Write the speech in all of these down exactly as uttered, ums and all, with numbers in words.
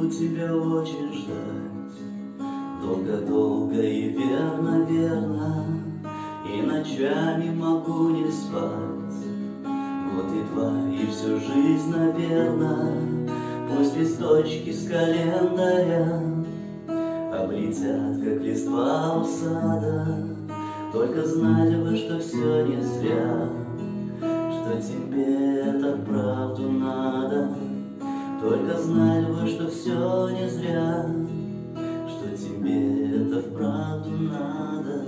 могу тебя очень ждать, долго-долго и верно-верно, и ночами могу не спать. Год и два, и всю жизнь, наверно, пусть листочки с календаря облетят, как листва у сада. Только знали бы, что все не зря, что тебе это правду надо. Только знали бы, что все не зря, что тебе это вправду надо.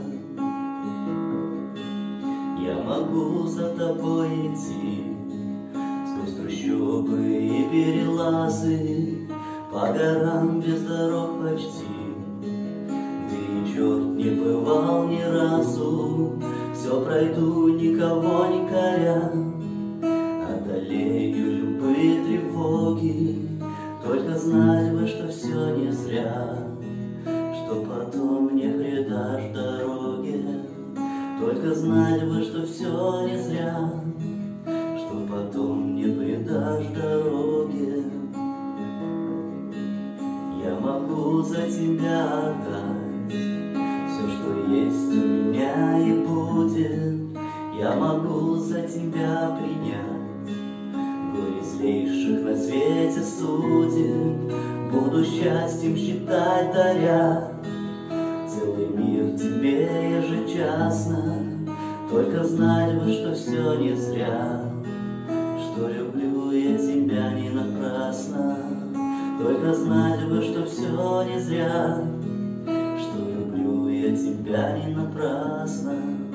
Я могу за тобой идти сквозь трущобы и перелазы, по горам без дорог почти, где черт не бывал ни разу. Все пройду, никого не коря, одолею любые тревоги. Только знали бы, что все не зря, что потом не предашь дороге. Только знали бы, что все не зря, что потом не предашь дороге. Я могу за тебя отдать все, что есть у меня и будет. Я могу за тебя принять горе злейших на свете судеб. Буду счастьем считать, даря целый мир тебе ежечасно. Только знали бы, что все не зря, что люблю я тебя не напрасно. Только знали бы, что все не зря, что люблю я тебя не напрасно.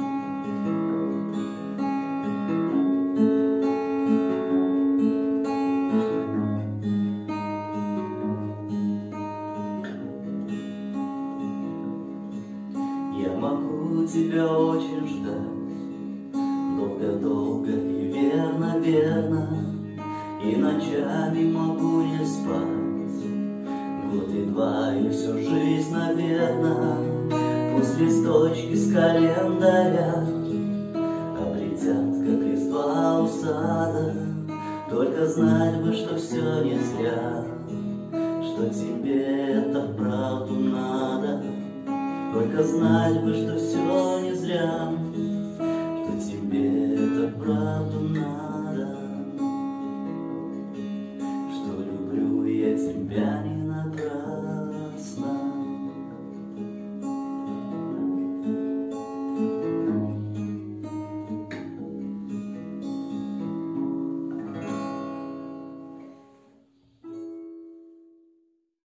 Я могу тебя очень ждать, долго-долго и верно-верно, и ночами могу не спать. Год и два, и всю жизнь, наверно, пусть листочки с календаря облетят, как листва у сада. Только знать бы, что все не зря, что тебе это вправду надо. Только знать бы, что все не